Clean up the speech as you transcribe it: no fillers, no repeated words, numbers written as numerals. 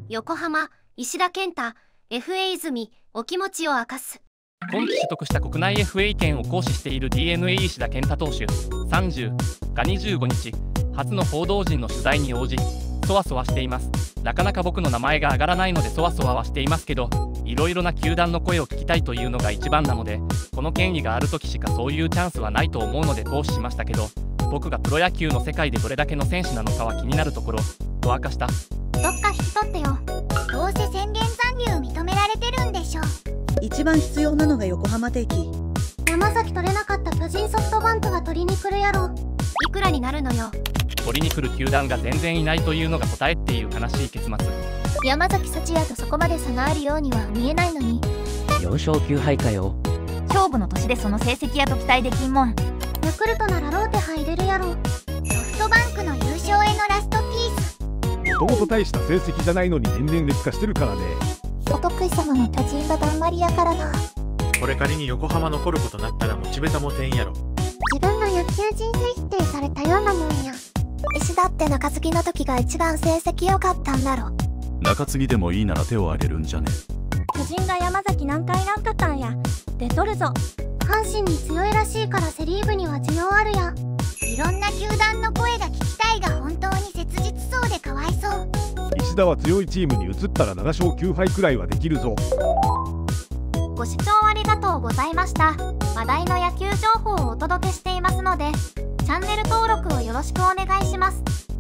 横浜、石田健太、FA 泉、お気持ちを明かす。 今季取得した国内 FA 権を行使している DNA 石田健太投手30が25日、初の報道陣の取材に応じ、そわそわしています。なかなか僕の名前が挙がらないのでそわそわはしていますけど、いろいろな球団の声を聞きたいというのが一番なので、この権利がある時しかそういうチャンスはないと思うので行使しましたけど、僕がプロ野球の世界でどれだけの選手なのかは気になるところと明かした。 どっか引き取ってよ。 どうせ宣言残留認められてるんでしょ。 一番必要なのが横浜定期。 山崎取れなかった巨人ソフトバンクが取りに来るやろ。いくらになるのよ。 取りに来る球団が全然いないというのが答えっていう悲しい結末。 山崎幸也とそこまで差があるようには見えないのに。 4勝9敗かよ。 勝負の年でその成績やと期待できんもん。 ヤクルトならローテ入れるやろ。 ソフトバンクの優勝へのラストピース。 もともと大した成績じゃないのに年々劣化してるからね。 お得意様の巨人が頑張りやからな。 これ仮に横浜残ることなったらモチベタも点やろ。 自分の野球人生否定されたようなもんや。 石田って中継ぎの時が一番成績良かったんだろ。 中継ぎでもいいなら手を挙げるんじゃね。 巨人が山崎何回なんかったんや。出とるぞ。 阪神に強いらしいからセリーグには需要あるや。 いろんな球団の声が聞きたいが本当に切実そうでかわいそう。 石田は強いチームに移ったら7勝9敗くらいはできるぞ。 ご視聴ありがとうございました。話題の野球情報をお届けしていますので、チャンネル登録をよろしくお願いします。